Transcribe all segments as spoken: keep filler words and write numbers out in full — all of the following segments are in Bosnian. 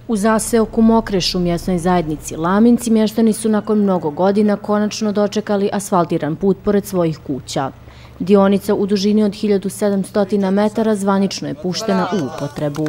U zaseoku Mokreš u mjesnoj zajednici Laminci mještani su nakon mnogo godina konačno dočekali asfaltiran put pored svojih kuća. Dionica u dužini od hiljadu sedamsto metara zvanično je puštena u upotrebu.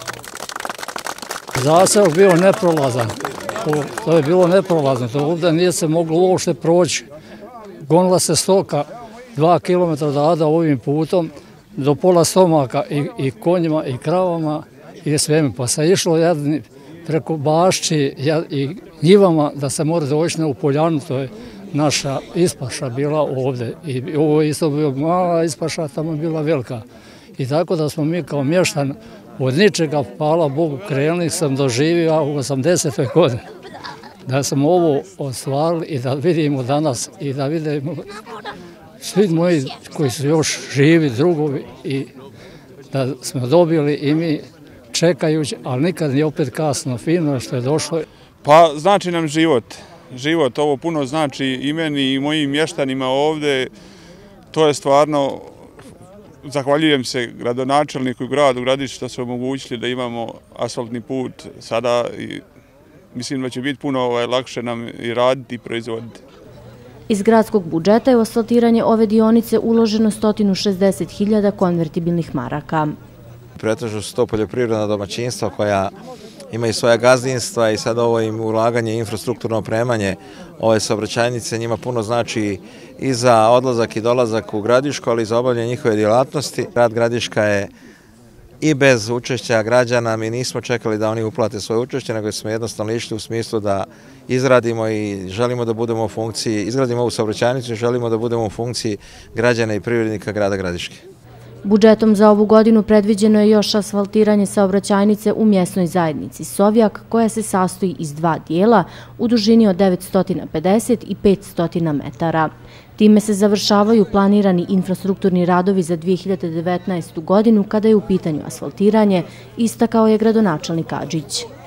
Zaseok bio neprolazan. To je bilo neprolazno. To ovdje nije se moglo uopšte proći. Gonila se stoka dva kilometra dada ovim putom do pola stomaka i, i konjima i kravama i sveme. Pa se išlo jedni preko bašći i njivama da se mora doći u poljanu. To je naša ispaša bila ovdje. I ovo je isto bila mala ispaša, tamo je bila velika. I tako da smo mi kao mještan od ničega, hvala Bogu, krenuli sam doživio u osamdesetoj godini. Da smo ovo ostvarili i da vidimo danas i da vidimo svi moji koji su još živi, drugovi, i da smo dobili i mi čekajući, ali nikad nije opet kasno, fino što je došlo. Pa znači nam život. Život, ovo puno znači i meni i mojim mještanima ovdje. To je stvarno, zahvaljujem se gradonačelniku i gradu Gradišću što su omogućili da imamo asfaltni put sada i mislim da će biti puno ovaj, lakše nam i raditi i proizvoditi. Iz gradskog budžeta je u asfaltiranje ove dionice uloženo sto šezdeset hiljada konvertibilnih maraka. Pretežno su to poljoprivredna domaćinstva koja imaju svoja gazdinstva i sad ovo im ulaganje i infrastrukturno opremanje ove saobraćajnice njima puno znači i za odlazak i dolazak u Gradišku, ali i za obavljanje njihove djelatnosti. Grad Gradiška je i bez učešća građana, mi nismo čekali da oni uplate svoje učešće, nego smo jednostavno išli u smislu da izradimo i želimo da budemo u funkciji, izgradimo ovu saobraćajnicu i želimo da budemo u funkciji građana i privrednika grada Gradiške. Budžetom za ovu godinu predviđeno je još asfaltiranje saobraćajnice u mjesnoj zajednici Sovjak, koja se sastoji iz dva dijela u dužini od devetsto pedeset i petsto metara. Time se završavaju planirani infrastrukturni radovi za dvije hiljade devetnaestu godinu kada je u pitanju asfaltiranje, istakao je gradonačelnik Adžić.